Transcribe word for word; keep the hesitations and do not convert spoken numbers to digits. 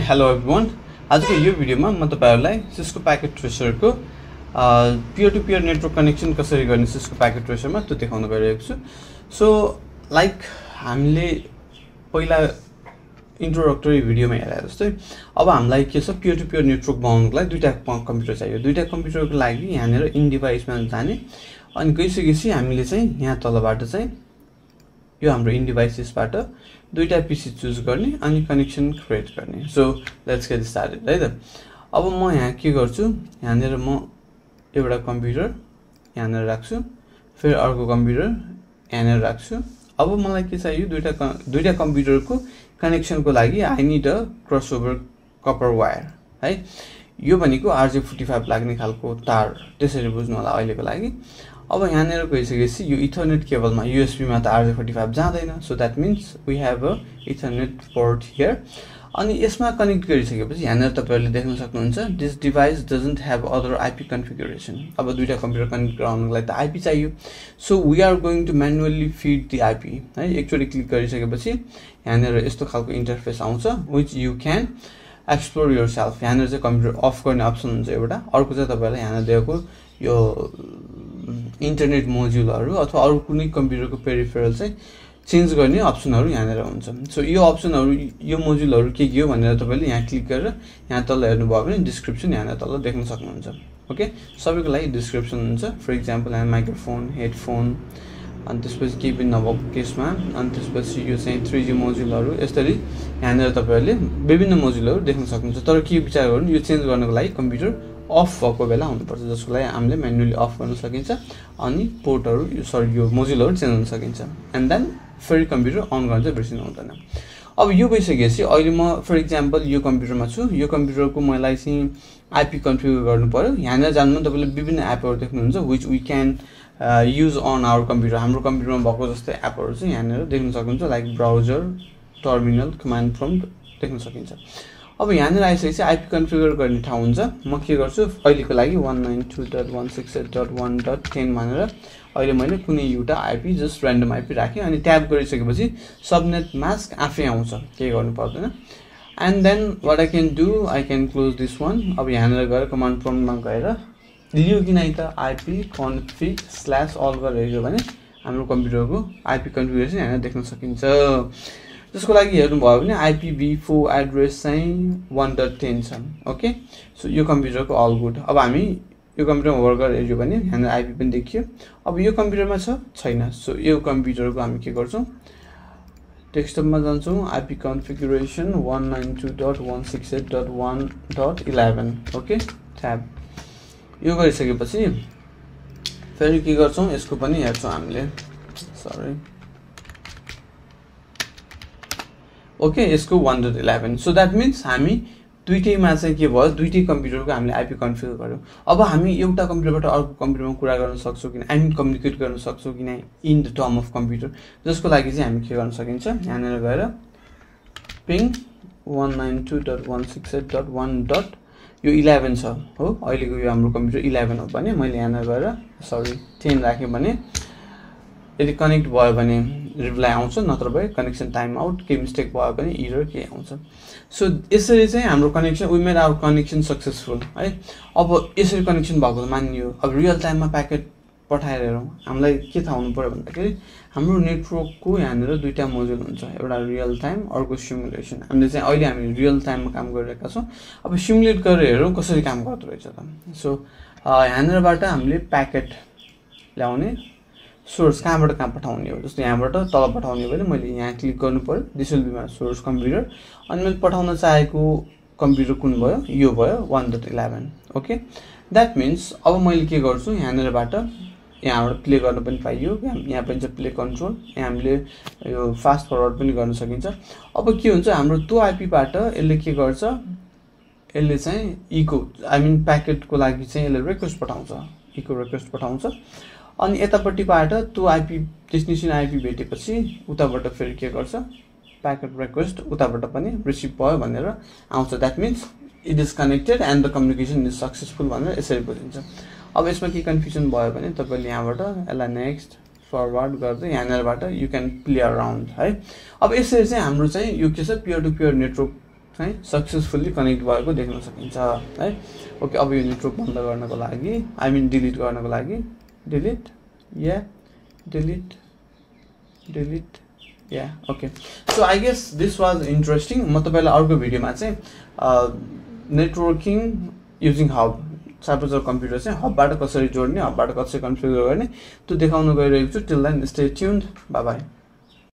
Hello everyone आजको यो भिडियोमा म तपाईहरुलाई सिस्को प्याकेट ट्रेसरको peer to peer network connection कसरी गर्ने सिस्को प्याकेट ट्रेसरमा त्यो देखाउन गइरहेको छु। सो लाइक हामीले पहिला इन्ट्रोडक्टरी भिडियोमा हेरे जस्तै अब हामीलाई के छ पियर टु पियर नेटवर्क बनाउनको लागि दुईटा कम्प्युटर चाहियो। दुईटा कम्प्युटरको लागि यहाँनेर इन डिभाइसमा जाने अनि गइसकेपछि हामीले चाहिँ यहाँ तलबाट चाहिँ यो हाम्रो इन डिभाइसेसबाट दुईटा पीसी चुज गर्ने अनि कनेक्सन क्रिएट गर्ने। सो लेट्स गेट स्टार्टेड है त। अब म यहाँ के गर्छु, यहाँनेर म एउटा कम्प्युटर यहाँनेर राख्छु, फेरि अर्को कम्प्युटर यहाँनेर राख्छु। अब मलाई के चाहियो, दुईटा दुईटा कम्प्युटरको कनेक्सनको लागि I need a crossover copper wire है। यो भनेको आरजे फोर्टी फाइभ लाग्ने खालको तार, त्यसरी बुझ्नु होला अहिलेको लागि। अब यहाँनेर गइसकेपछि यो इथरनेट केबलमा यूएसबी मा त आरजे फोर्टी फाइभ जाँदैन। So that means we have a ethernet port here. अनि यसमा कनेक्ट गरिसकेपछि यहाँनेर तपाईहरुले देख्न सक्नुहुन्छ this device doesn't have other IP configuration. अब दुईटा कम्प्युटर कनेक्ट गराउनको लागि त आईपी चाहियो। So we are going to manually feed the IP है। एकचोटी क्लिक गरिसकेपछि यहाँनेर यस्तो खालको इन्टरफेस आउँछ which you can explore yourself. यहाँनेर चाहिँ कम्प्युटर अफ गर्ने अप्सन हुन्छ एउटा। अर्को चाहिँ तपाईहरुलाई यहाँ दिएको यो इन्टरनेट मोड्युलहरु अथवा अरु कुनै कम्प्युटरको पेरिफेरल चाहिँ चेन्ज गर्ने अप्सनहरु यहाँनेर हुन्छ। सो यो अप्सनहरु यो मोड्युलहरु के के हो भनेर तपाईले यहाँ क्लिक गरेर यहाँ तल हेर्नु भयो भने डिस्क्रिप्सन यहाँ तल देख्न सक्नुहुन्छ। ओके, सबैको लागि डिस्क्रिप्सन हुन्छ। फर एक्जाम्पल यहाँ माइक्रोफोन, हेडफोन, अनि त्यसपछि केही पनि नभएको केसमा, अनि त्यसपछि यो चाहिँ थ्री जी मोड्युलहरु यसरी यहाँनेर तपाईहरुले विभिन्न मोड्युलहरु देख्न सक्नुहुन्छ। तर के विचार गर्नु, यो चेन्ज गर्नको लागि कम्प्युटर अफ भएको बेला हुनुपर्छ, जसको लागि हामीले म्यानुअली अफ गर्न सकिन्छ अनि पोर्टहरु सरी यो मोड्युलहरु चेन्ज गर्न सकिन्छ। एन्ड देन फेरि कम्प्युटर अन गर्न चाहिँ बिर्सिनु हुँदैन। अब यो भइसकेपछि अहिले म फर एक्जाम्पल यो कम्प्युटरमा छु। यो कम्प्युटरको मलाई चाहिँ आईपी कन्फिगर गर्नु पर्यो। यहाँनेर जान्नु तपाईले विभिन्न एपहरु देख्नुहुन्छ which we can use on our computer. हाम्रो कम्प्युटरमा भएको जस्तै एपहरु चाहिँ यहाँनेर देख्न सक्नुहुन्छ, like browser, terminal, command prompt देख्न सकिन्छ। अब यहाँनेर आइसकेपछि आईपी कन्फिगर गर्ने ठाउँ हुन्छ। म के गर्छु, अहिलेको लागि one ninety-two dot one sixty-eight dot one dot ten भनेर अहिले मैले कुनै एउटा आईपी जस्ट र्यान्डम आईपी राखेँ अनि ट्याब गरिसकेपछि सबनेट मास्क आफै आउँछ, केही गर्नु पर्दैन। And then what I can do, I can close this one. अब यहाँनेर गएर कमान्ड प्रम्प्टमा गएर लियो कि नै त आईपी कन्फिग स्ल्यास अल गरेर भने हाम्रो कम्प्युटरको आईपी कन्फिगरेसन यहाँ देख्न सकिन्छ। त्यसको लागि हेर्नु भयो भने I P v four address चाहिँ one dot ten छ। ओके, सो यो कम्प्युटरको अल गुड। अब हामी यो कम्प्युटरमा वर्क गरेर हेर्यो भने यहाँ आईपी पनि देखियो। अब यो कम्प्युटरमा छ छैन। सो यो कम्प्युटरको हामी के गर्छौं, डेस्कटपमा जान्छौं, IP configuration one ninety-two dot one sixty-eight dot one dot eleven। Okay, tab यो गरिसकेपछि फेरि के गर्छौं, यसको पनि हेर्छौं हामीले। सरी, ओके, यसको one dot eleven। So that means हामी दुईटैमा चाहिँ के भयो, दुईटै कम्प्युटरको हामीले आईपी कन्फिगर गर्यौं। अब हामी एउटा कम्प्युटरबाट अर्को कम्प्युटरमा कुरा गर्न सक्छौं कि आई मीन कम्युनिकेट गर्न सक्छौं कि नै in the term of computer, जसको लागि चाहिँ हामी के गर्न सकिन्छ, यहाँनेर गएर पिङ one ninety-two dot one sixty-eight dot one dot यो eleven छ हो। अहिलेको यो हाम्रो कम्प्युटर eleven हो भने मैले यहाँनेर गएर सरी ten राखे भने यदि कनेक्ट भयो भने रिप्लाई आउँछ, नत्र भए कनेक्सन टाइम आउट, के मिस्टेक भयो भने एरर के आउँछ। सो यसरी चाहिँ हाम्रो connection we made our connection successful है। अब यसरी कनेक्सन भएको मानियो। अब रियल टाइममा प्याकेट पठाएर हेरौँ, हामीलाई के थाहा हुनु पर्यो भन्दाखेरि हाम्रो नेटवर्कको यहाँनेर दुईटा मोड्युल हुन्छ, एउटा रियल टाइम, अर्को सिमुलेसन। हामीले चाहिँ अहिले हामी रियल टाइममा काम गरिरहेका छौँ। अब सिमुलेट गरेर हेरौँ कसरी काम गर्दो रहेछ त। सो यहाँनेरबाट हामीले प्याकेट ल्याउने, सोर्स कहाँबाट कहाँ पठाउने हो, जस्तो यहाँबाट तल पठाउने हो भने मैले यहाँ क्लिक गर्नु पर्यो, this will be my source computer. अनि मैले पठाउन चाहेको कम्प्युटर कुन भयो, यो भयो one dot eleven। Okay, that means अब मैले के गर्छु, यहाँनेरबाट यहाँबाट प्ले गर्न पनि पाइयो, यहाँ पनि छ प्ले कन्ट्रोल, यहाँ हामीले यो फास्ट फरवर्ड पनि गर्न सकिन्छ। अब के हुन्छ, हाम्रो त्यो आईपीबाट यसले के गर्छ, यसले चाहिँ इको आई मीन प्याकेटको लागि चाहिँ यसले रिक्वेस्ट पठाउँछ, इको रिक्वेस्ट पठाउँछ। अनि यतापट्टिबाट त्यो आईपी डेस्टिनेसन आईपी भेटेपछि उताबाट फेरि के गर्छ, प्याकेट रिक्वेस्ट उताबाट पनि रिसिभ भयो भनेर आउँछ। That means it is connected and the communication is successful भनेर यसरी बुझिन्छ। अब यसमा के कन्फ्युजन भयो भने तपाईले यहाँबाट यसलाई नेक्स्ट फरवर्ड गर्दै यहाँनेरबाट यु क्यान प्ले अराउन्ड है। अब यसरी चाहिँ हाम्रो चाहिँ यो के छ, पियर टु पियर नेटवर्क है सक्सेसफुल्ली कनेक्ट भएको देख्न सकिन्छ है। ओके, अब यो नेटवर्क बन्द गर्नको लागि आई मिन डिलिट गर्नको लागि डिलिट या डिलिट डिलिट या okay. So I guess this was interesting. म तपाईँलाई अर्को भिडियोमा चाहिँ नेटवर्किङ युजिङ हब साइबरजर कम्प्युटर चाहिँ हबबाट कसरी जोड्ने, हबबाट कसरी कन्फिगर गर्ने त्यो देखाउन गइरहेको छु। Till then stay tuned, bye by.